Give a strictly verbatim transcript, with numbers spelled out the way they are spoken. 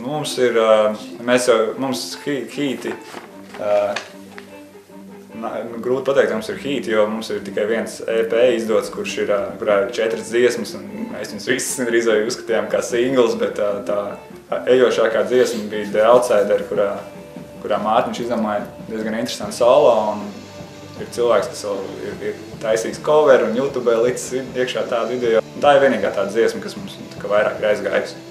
Mums ir, mēs jau, mums hīti, grūti pateikt, mums ir hīti, jo mums ir tikai viens E P izdots, kurš ir, kurā ir četras dziesmas, un mēs viņus visas drīz vai uzskatījām kā singles, bet tā, tā ejošākā dziesma bija The Outsider, kurā, kurā Mārtiņš izdomāja diezgan interesantu solo, un ir cilvēks, kas vēl ir, ir taisījis cover un YouTube licis iekšā tādu video. Tā ir vienīgā tāda dziesma, kas mums tā kā vairāk ir aizgājusi.